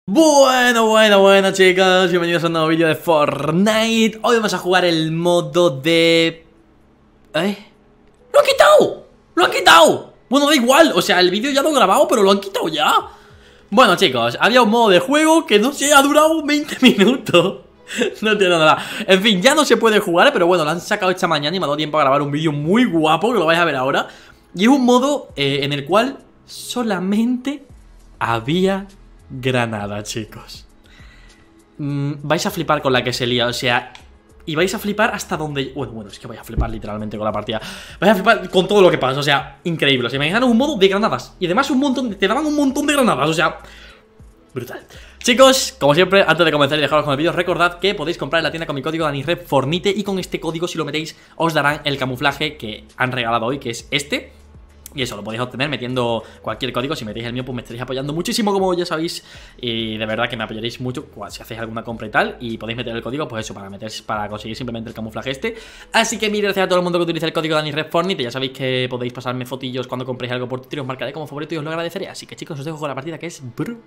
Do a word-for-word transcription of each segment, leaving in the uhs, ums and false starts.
Bueno, bueno, bueno chicos, bienvenidos a un nuevo vídeo de Fortnite. Hoy vamos a jugar el modo de... ¿Eh? ¡Lo han quitado! ¡Lo han quitado! Bueno, da igual, o sea, el vídeo ya lo he grabado, pero lo han quitado ya. Bueno chicos, había un modo de juego que no sé, ha durado veinte minutos. No entiendo nada. En fin, ya no se puede jugar, pero bueno, lo han sacado esta mañana y me ha dado tiempo a grabar un vídeo muy guapo, que lo vais a ver ahora. Y es un modo eh, en el cual solamente había... granada, chicos. mm, Vais a flipar con la que se lía, o sea. Y vais a flipar hasta donde... Bueno, bueno, es que vais a flipar literalmente con la partida. Vais a flipar con todo lo que pasa, o sea, increíble. O sea, me dejaron un modo de granadas. Y además un montón, te daban un montón de granadas, o sea, brutal. Chicos, como siempre, antes de comenzar y dejaros con el vídeo, recordad que podéis comprar en la tienda con mi código DaniRedFortnite. Y con este código, si lo metéis, os darán el camuflaje que han regalado hoy, que es este. Y eso lo podéis obtener metiendo cualquier código. Si metéis el mío, pues me estaréis apoyando muchísimo, como ya sabéis. Y de verdad que me apoyaréis mucho si hacéis alguna compra y tal. Y podéis meter el código, pues eso, para meter, para conseguir simplemente el camuflaje este. Así que mil gracias a todo el mundo que utiliza el código DaniRedFortnite. Ya sabéis que podéis pasarme fotillos cuando compréis algo por Twitter. Os marcaré como favorito y os lo agradeceré. Así que chicos, os dejo con la partida, que es brutal.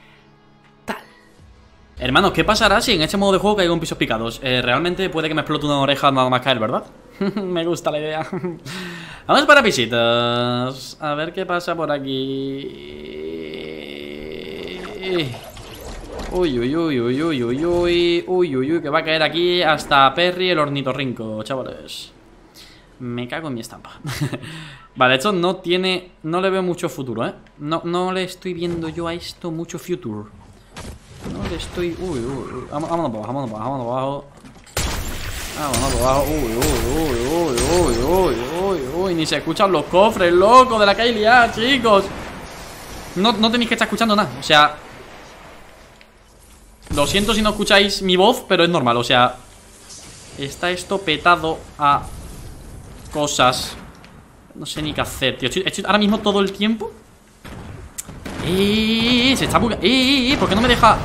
Hermanos, ¿qué pasará si en este modo de juego caigo en pisos picados? Eh, realmente puede que me explote una oreja nada más caer, ¿verdad? Me gusta la idea. Vamos para pisitas. A ver qué pasa por aquí. Uy, uy, uy, uy, uy, uy, uy. Uy, uy, uy, que va a caer aquí hasta Perry el ornitorrinco, chavales. Me cago en mi estampa. Vale, esto no tiene... No le veo mucho futuro, ¿eh? No, no le estoy viendo yo a esto mucho futuro. No le estoy... Uy, uy, uy. Vámonos para abajo, vámonos para abajo, vámonos para abajo. Vámonos para abajo. Uy, uy, uy, uy, uy, uy, uy, uy. Ni se escuchan los cofres, loco, de la K L A, chicos. No, no tenéis que estar escuchando nada. O sea, lo siento si no escucháis mi voz, pero es normal, o sea, está esto petado a cosas. No sé ni qué hacer, tío. Estoy, estoy ahora mismo todo el tiempo. ¡Eh! Se está bugando. ¡Eh! eh ¿Por qué no me deja?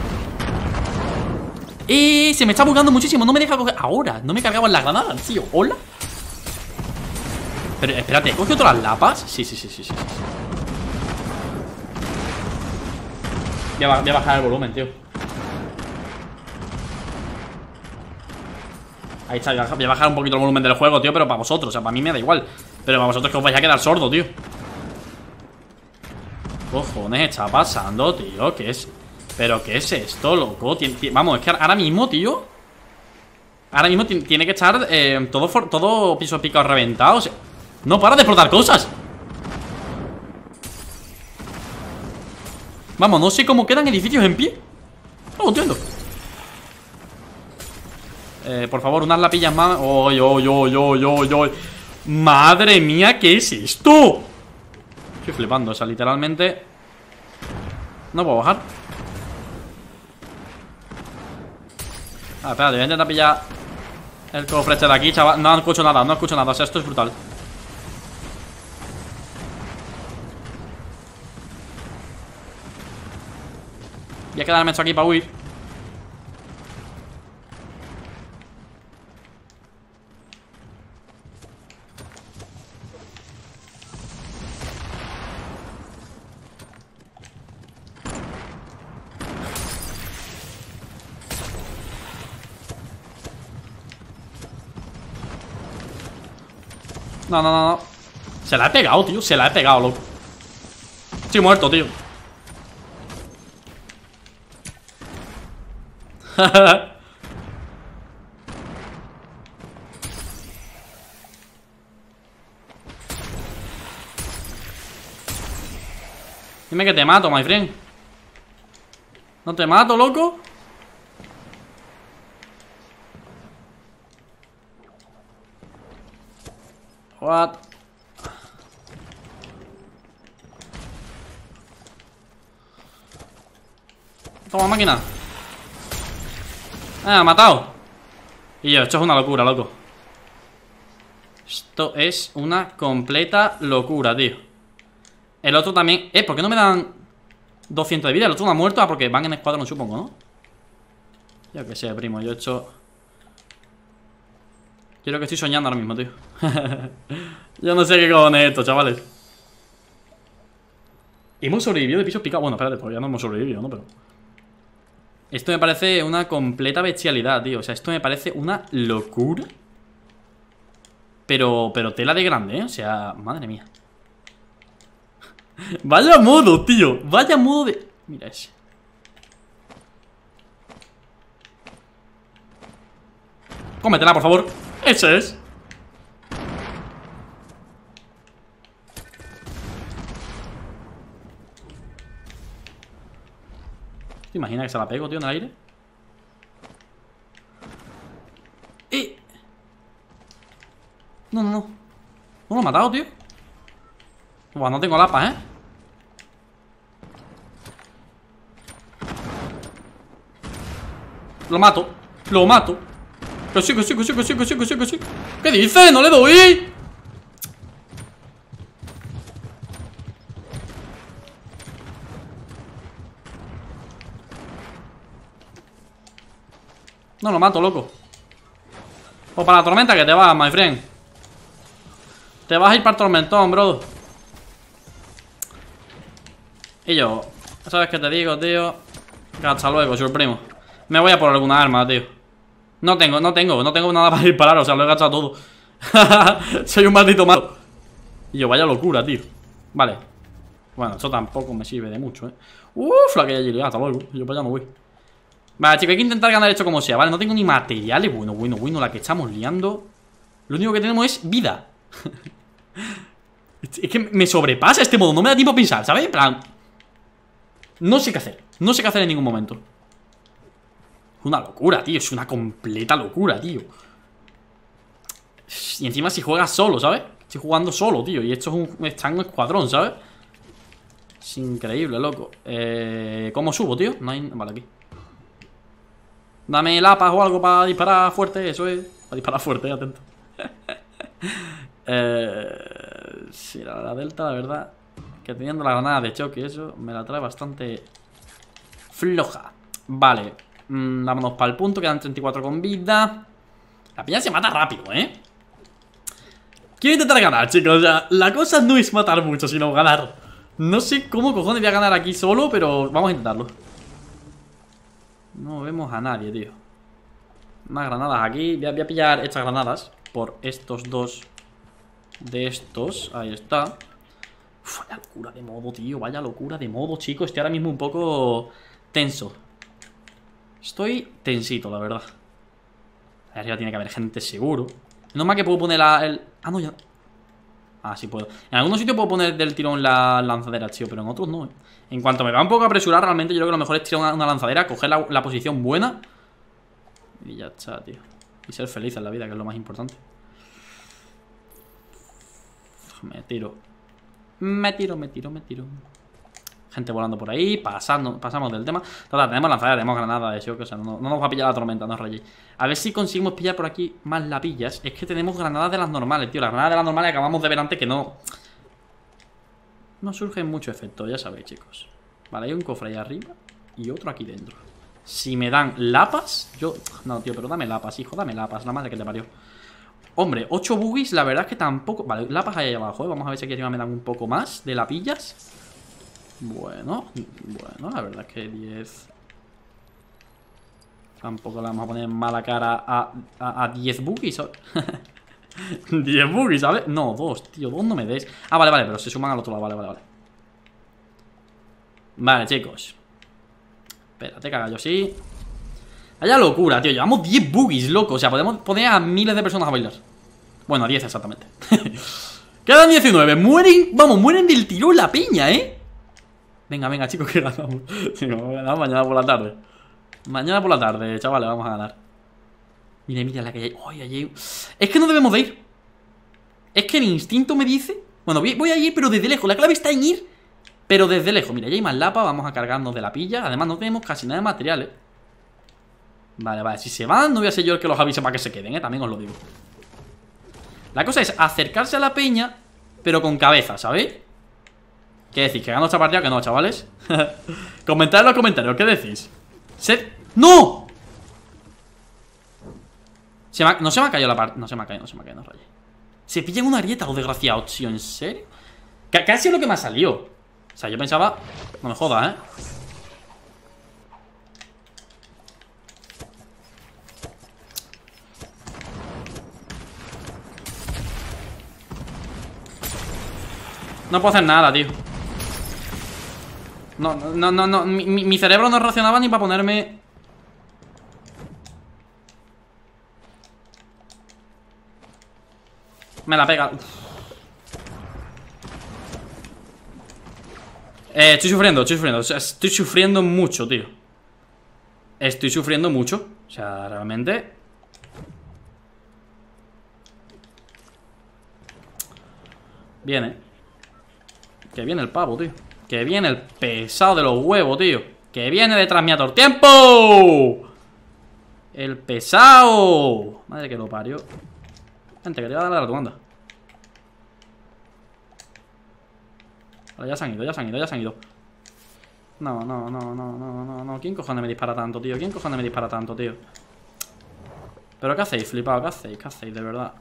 ¡Eh! Se me está bugando muchísimo. No me deja coger. Ahora, no me cargaban las granadas, tío. ¿Hola? Pero espérate, ¿he cogido todas las lapas? Sí, sí, sí, sí, sí. Voy a, voy a bajar el volumen, tío. Ahí está, voy a bajar un poquito el volumen del juego, tío. Pero para vosotros, o sea, para mí me da igual. Pero para vosotros que os vais a quedar sordo, tío. ¿Qué cojones está pasando, tío? ¿Qué es? ¿Pero qué es esto, loco? Tien, tien, vamos, es que ahora mismo, tío, ahora mismo tiene que estar eh, todo, for, todo piso picado reventado, o sea, no para de explotar cosas. Vamos, no sé cómo quedan edificios en pie. No lo entiendo. eh, Por favor, unas lapillas más. ¡Oy, oy, oy, oy, oy, oy! ¡Madre mía! ¿Qué es esto? Estoy flipando, o sea, literalmente no puedo bajar. Ah, espérate, voy a intentar pillar el cofre este de aquí, chaval. No escucho nada, no escucho nada, o sea, esto es brutal. Voy a quedarme esto aquí para huir. No, no, no, no. Se la he pegado, tío. Se la he pegado, loco. Estoy muerto, tío. Dime que te mato, my friend. ¿No te mato, loco? What? Toma, máquina. Ah, matado. Y yo, esto es una locura, loco. Esto es una completa locura, tío. El otro también. Eh, ¿por qué no me dan doscientos de vida? El otro no ha muerto. Ah, porque van en escuadrón, supongo, ¿no? Yo que sé, primo, yo he hecho... Yo creo que estoy soñando ahora mismo, tío. Yo no sé qué cojones es esto, chavales. Hemos sobrevivido de pisos picados. Bueno, espérate, todavía no hemos sobrevivido, ¿no? Pero Esto me parece una completa bestialidad, tío. O sea, esto me parece una locura. Pero, pero tela de grande, ¿eh? O sea, madre mía. Vaya modo, tío. Vaya modo de... Mira ese. Cómetela, por favor. Ese es. ¿Te imaginas que se la pego, tío, en el aire? ¡Eh! No, no, no. No lo he matado, tío. Buah, no tengo lapas, ¿eh? Lo mato. Lo mato. Que sí, que sí, que sí, que sí, que sí, que sí, que sí. ¿Qué dice? ¡No le doy! No lo mato, loco. Pues para la tormenta que te vas, my friend. Te vas a ir para el tormentón, bro. Y yo, ¿sabes qué te digo, tío? Que hasta luego, su primo. Me voy a por alguna arma, tío. No tengo, no tengo, no tengo nada para disparar. O sea, lo he gastado todo. Soy un maldito malo. Y yo, vaya locura, tío. Vale. Bueno, eso tampoco me sirve de mucho, eh. Uff, la que hay allí, hasta luego. Yo para allá no voy. Vale, chicos, hay que intentar ganar esto como sea, ¿vale? No tengo ni materiales. Bueno, bueno, bueno, la que estamos liando. Lo único que tenemos es vida. Es que me sobrepasa este modo, no me da tiempo a pensar, ¿sabes? En plan, no sé qué hacer. No sé qué hacer en ningún momento. Es una locura, tío. Es una completa locura, tío. Y encima si juegas solo, ¿sabes? Estoy jugando solo, tío. Y esto es un, está en un escuadrón, ¿sabes? Es increíble, loco. eh, ¿Cómo subo, tío? No hay... Vale, aquí. Dame lapas o algo para disparar fuerte. Eso es. Para disparar fuerte, eh, atento. eh, sí, la, la delta, la verdad, que teniendo la granada de choque, eso me la trae bastante floja. Vale, mm, vámonos para el punto. Quedan treinta y cuatro con vida. La piña se mata rápido, ¿eh? Quiero intentar ganar, chicos. O sea, la cosa no es matar mucho, sino ganar. No sé cómo cojones voy a ganar aquí solo, pero vamos a intentarlo. No vemos a nadie, tío. Más granadas aquí. Voy a, voy a pillar estas granadas por estos dos de estos. Ahí está. Uf, vaya locura de modo, tío. Vaya locura de modo, chicos. Estoy ahora mismo un poco tenso. Estoy tensito, la verdad. Arriba tiene que haber gente seguro. No más que puedo poner la, el... Ah, no, ya. Ah, sí puedo. En algunos sitios puedo poner del tirón la lanzadera, tío, pero en otros no, eh. En cuanto me va un poco a apresurar, realmente yo creo que lo mejor es tirar una, una lanzadera, coger la, la posición buena y ya está, tío. Y ser feliz en la vida, que es lo más importante. Me tiro. Me tiro, me tiro, me tiro. Gente volando por ahí, pasando, pasamos del tema. Total, tenemos lanzadera, tenemos granada de shock. O sea, no, no nos va a pillar la tormenta, no os rayéis. A ver si conseguimos pillar por aquí más lapillas. Es que tenemos granadas de las normales, tío. Las granadas de las normales acabamos de ver antes que no... No surgen mucho efecto, ya sabéis, chicos. Vale, hay un cofre ahí arriba y otro aquí dentro. Si me dan lapas, yo... No, tío, pero dame lapas, hijo, dame lapas. La madre que te parió. Hombre, ocho buggies, la verdad es que tampoco... Vale, lapas ahí abajo, ¿eh? Vamos a ver si aquí arriba me dan un poco más de lapillas. Bueno, bueno, la verdad es que diez... Tampoco le vamos a poner mala cara a, a, a diez buggies, ¿sabes? diez buggies, ¿sabes? No, dos, tío, dos no me des. Ah, vale, vale, pero se suman al otro lado, vale, vale, vale. Vale, chicos. Espérate, caga yo sí. Vaya locura, tío, llevamos diez buggies, loco. O sea, podemos poner a miles de personas a bailar. Bueno, a diez exactamente. Quedan diecinueve, mueren, vamos, mueren del tirón la piña, ¿eh? Venga, venga, chicos, que ganamos. Sí, vamos a ganar mañana por la tarde. Mañana por la tarde, chavales, vamos a ganar. Mira, mira la que hay. Ay, ay, ay. Es que no debemos de ir. Es que el instinto me dice... Bueno, voy, voy a ir, pero desde lejos. La clave está en ir, pero desde lejos. Mira, ya hay más lapa, vamos a cargarnos de la pilla. Además, no tenemos casi nada de materiales. Vale, vale, si se van, no voy a ser yo el que los avise para que se queden, ¿eh? También os lo digo. La cosa es acercarse a la peña, pero con cabeza, ¿sabéis? ¿Qué decís? ¿Que gano esta partida o que no, chavales? Comentad en los comentarios, ¿qué decís? ¿Se... ¡No! Se me ha... No se me ha caído la parte... No se me ha caído, no se me ha caído, no rayé. Se pillan una grieta, los desgraciados, tío, ¿en serio? ¿Qué, ¿Qué ha sido lo que me ha salido? O sea, yo pensaba... No me jodas, ¿eh? No puedo hacer nada, tío. No, no, no, no. Mi, mi cerebro no reaccionaba ni para ponerme... Me la pega. Eh, estoy sufriendo, estoy sufriendo. O sea, estoy sufriendo mucho, tío. Estoy sufriendo mucho. O sea, realmente... Viene. Que viene el pavo, tío. Que viene el pesado de los huevos, tío. Que viene detrás mío todo el tiempo. El pesado. Madre que lo parió. Gente, que te voy a dar a tu banda. Vale, ya se han ido, ya se han ido, ya se han ido. No, no, no, no, no, no, no. ¿Quién cojones me dispara tanto, tío? ¿Quién cojones me dispara tanto, tío? ¿Pero qué hacéis, flipado? ¿Qué hacéis? ¿Qué hacéis, de verdad?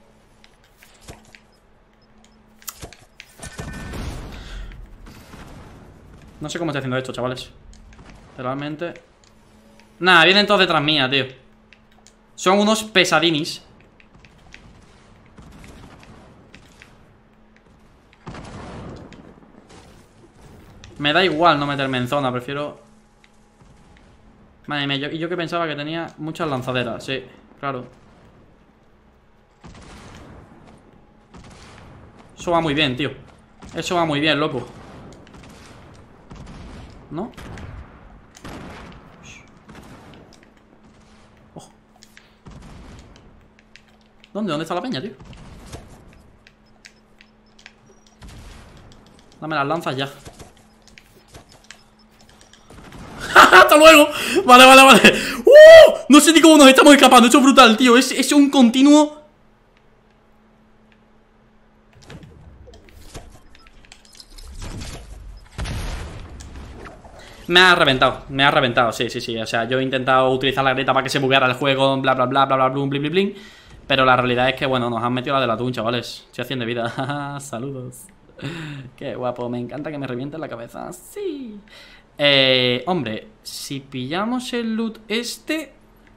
No sé cómo estoy haciendo esto, chavales. Realmente. Nada, vienen todos detrás mía, tío. Son unos pesadinis. Me da igual no meterme en zona, prefiero... Madre mía, yo, y yo que pensaba que tenía muchas lanzaderas, sí, claro. Eso va muy bien, tío. Eso va muy bien, loco. ¿No? Oh. ¿Dónde? ¿Dónde está la peña, tío? Dame las lanzas ya. ¡Hasta luego! Vale, vale, vale. ¡Uh! No sé ni cómo nos estamos escapando. Esto es brutal, tío. Es, es un continuo... Me ha reventado, me ha reventado, sí, sí, sí. O sea, yo he intentado utilizar la grieta para que se bugueara el juego, bla, bla, bla, bla, bla, blum, blin, blin, blin. Pero la realidad es que, bueno, nos han metido la de la tun, chavales. Estoy haciendo de vida. Saludos. Qué guapo, me encanta que me revienten la cabeza. Sí. Eh, hombre, si pillamos el loot este...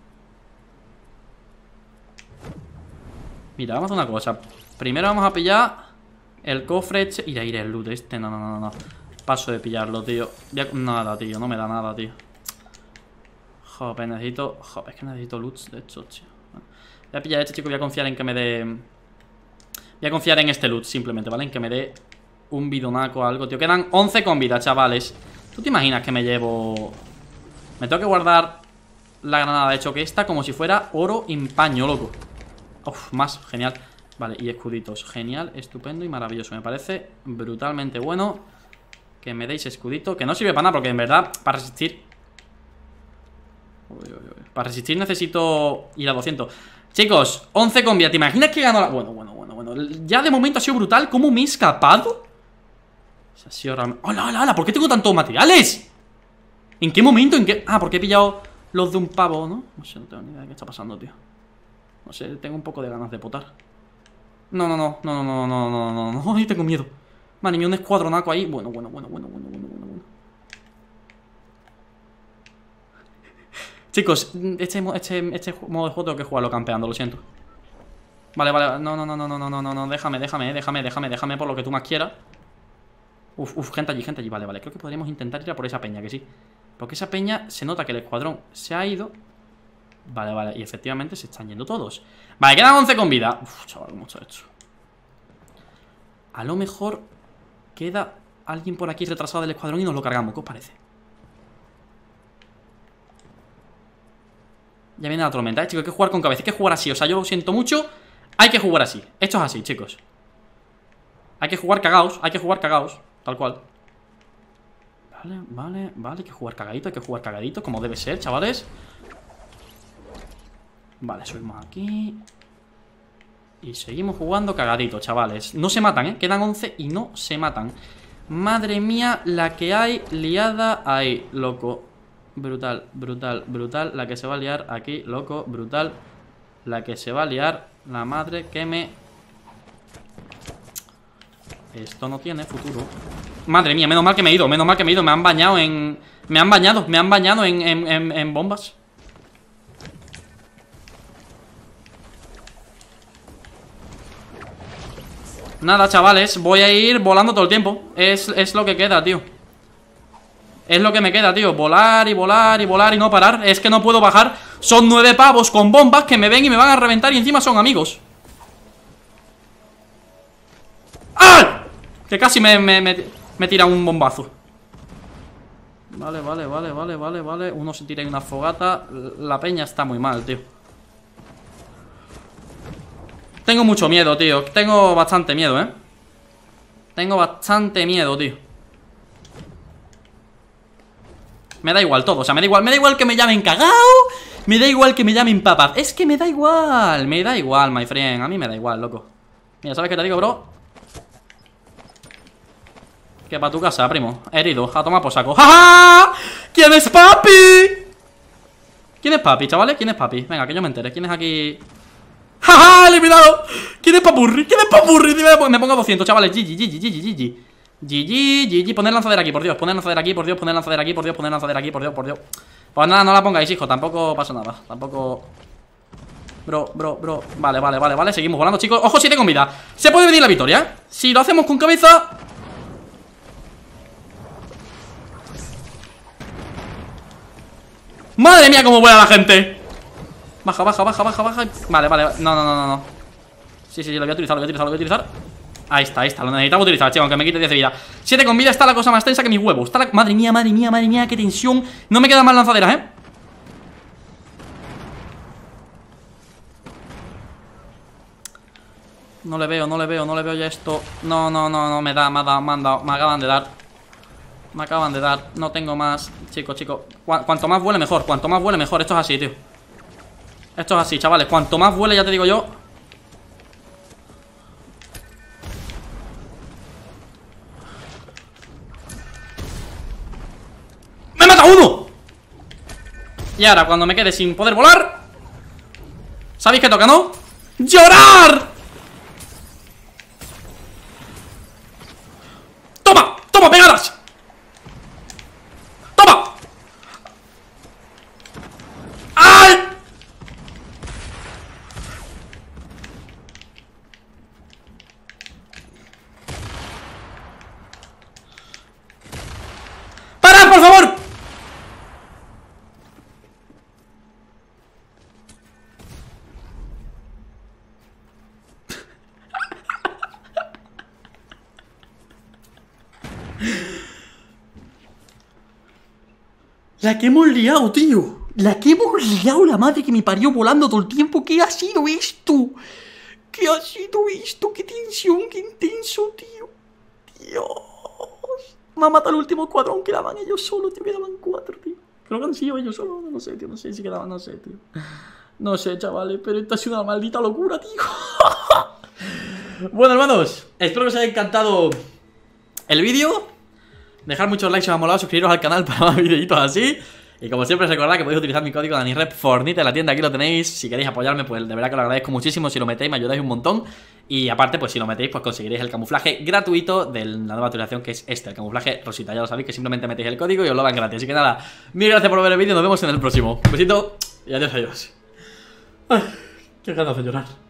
Mira, vamos a hacer una cosa. Primero vamos a pillar el cofre... Ir a ir el loot este, no, no, no, no. Paso de pillarlo, tío. Nada, tío, no me da nada, tío. Joder, necesito... Joder, es que necesito loots de hecho, tío. Voy a pillar este, chico, voy a confiar en que me dé... Voy a confiar en este loot, simplemente, ¿vale? En que me dé un bidonaco o algo, tío. Quedan once con vida, chavales. ¿Tú te imaginas que me llevo...? Me tengo que guardar la granada de choque esta como si fuera oro en paño, loco. Uf, más, genial. Vale, y escuditos, genial, estupendo y maravilloso. Me parece brutalmente bueno que me deis escudito, que no sirve para nada, porque en verdad, para resistir... Uy, uy, uy. Para resistir necesito ir a doscientos. Chicos, once con vida. ¿Te imaginas que gano la...? Bueno, bueno, bueno, bueno. Ya de momento ha sido brutal cómo me he escapado. Ha sido realmente... ¡Hola, hola, hola! ¿Por qué tengo tantos materiales? ¿En qué momento? ¿En qué...? Ah, porque he pillado los de un pavo, ¿no? No sé, no tengo ni idea de qué está pasando, tío. No sé, tengo un poco de ganas de potar. No, no, no, no, no, no, no, no, no, no, yo tengo miedo. Madre mía, un escuadronaco ahí. Bueno, bueno, bueno, bueno, bueno, bueno, bueno, bueno. Chicos, este, este, este modo de juego tengo que jugarlo campeando, lo siento. Vale, vale, no, no, no, no, no, no, no, no, déjame, déjame, déjame, déjame, déjame por lo que tú más quieras. Uf, uf, gente allí, gente allí, vale, vale. Creo que podríamos intentar ir a por esa peña, que sí. Porque esa peña se nota que el escuadrón se ha ido. Vale, vale, y efectivamente se están yendo todos. Vale, quedan once con vida. Uf, chaval, cómo está hecho. A lo mejor queda alguien por aquí retrasado del escuadrón y nos lo cargamos, ¿qué os parece? Ya viene la tormenta, ¿eh, chicos? Hay que jugar con cabeza, hay que jugar así. O sea, yo lo siento mucho. Hay que jugar así. Esto es así, chicos. Hay que jugar cagaos, hay que jugar cagaos. Tal cual. Vale, vale, vale. Hay que jugar cagadito, hay que jugar cagadito, como debe ser, chavales. Vale, subimos aquí. Y seguimos jugando cagadito, chavales. No se matan, ¿eh? Quedan once y no se matan. Madre mía, la que hay liada ahí, loco. Brutal, brutal, brutal. La que se va a liar aquí, loco, brutal. La que se va a liar, la madre que me... Esto no tiene futuro. Madre mía, menos mal que me he ido, menos mal que me he ido. Me han bañado en... Me han bañado, me han bañado en, en, en, en bombas. Nada, chavales, voy a ir volando todo el tiempo. Es, es lo que queda, tío. Es lo que me queda, tío. Volar y volar y volar y no parar. Es que no puedo bajar. Son nueve pavos con bombas que me ven y me van a reventar y encima son amigos. ¡Ah! Que casi me, me, me, me tira un bombazo. Vale, vale, vale, vale, vale, vale. Uno se tira en una fogata. La peña está muy mal, tío. Tengo mucho miedo, tío. Tengo bastante miedo, eh. Tengo bastante miedo, tío. Me da igual todo, o sea, me da igual. Me da igual que me llamen cagao. Me da igual que me llamen papas. Es que me da igual. Me da igual, my friend. A mí me da igual, loco. Mira, ¿sabes qué te digo, bro? Que para tu casa, primo. Herido, a tomar por saco. ¡Ja, ja! ¿Quién es papi? ¿Quién es papi, chavales? ¿Quién es papi? Venga, que yo me entere. ¿Quién es aquí? ¡Ja, ja! ¡Eliminado! ¿Quién es papurri? ¿Quién es papurri? Dime, me pongo doscientos, chavales. G G, G G, G G, G G. G G, G G. Poner lanzadera aquí, por Dios. Poner lanzadera aquí, por Dios. Poner lanzadera aquí, por Dios. Poner lanzadera aquí, por Dios, por Dios. Pues nada, no la pongáis, hijo. Tampoco pasa nada. Tampoco... Bro, bro, bro. Vale, vale, vale, vale. Seguimos volando, chicos. Ojo, siete con vida. Se puede venir la victoria, ¿eh? Si lo hacemos con cabeza... ¡Madre mía, cómo vuela la gente! Baja, baja, baja, baja, baja. Vale, vale, no, no, no, no, no. Sí, sí, sí, lo voy a utilizar, lo voy a utilizar, lo voy a utilizar. Ahí está, ahí está, lo necesitaba utilizar, chico, aunque me quite diez de vida. siete con vida, está la cosa más tensa que mis huevos. Está la... Madre mía, madre mía, madre mía, qué tensión. No me quedan más lanzaderas, ¿eh? No le veo, no le veo, no le veo ya esto. No, no, no, no, me da, me da, me han dado, me acaban de dar. Me acaban de dar, no tengo más. Chicos, chicos, Cu cuanto más vuele mejor. Cuanto más vuele mejor, esto es así, tío. Esto es así, chavales, cuanto más vuele, ya te digo yo. ¡Me mata uno! Y ahora, cuando me quede sin poder volar, ¿sabéis qué toca, no? ¡Llorar! ¡Toma! ¡Toma, pegadas! ¡Por favor! La que hemos liado, tío. La que hemos liado, la madre que me parió volando todo el tiempo. ¿Qué ha sido esto? ¿Qué ha sido esto? ¡Qué tensión, qué intenso, tío! Dios. Me ha matado el último escuadrón. Quedaban ellos solos, tío. Quedaban cuatro, tío. Creo que han sido ellos solos. No sé, tío. No sé si quedaban, no sé, tío. No sé, chavales. Pero esto ha sido una maldita locura, tío. Bueno, hermanos, espero que os haya encantado el vídeo. Dejar muchos likes si os ha molado. Suscribiros al canal para más videitos así. Y como siempre, recordad que podéis utilizar mi código DaniRep4nite en la tienda, aquí lo tenéis. Si queréis apoyarme, pues de verdad que lo agradezco muchísimo. Si lo metéis, me ayudáis un montón. Y aparte, pues si lo metéis, pues conseguiréis el camuflaje gratuito de la nueva actualización, que es este, el camuflaje rosita. Ya lo sabéis, que simplemente metéis el código y os lo dan gratis. Así que nada, mil gracias por ver el vídeo. Nos vemos en el próximo. Un besito y adiós, adiós. Ay, qué ganas de llorar.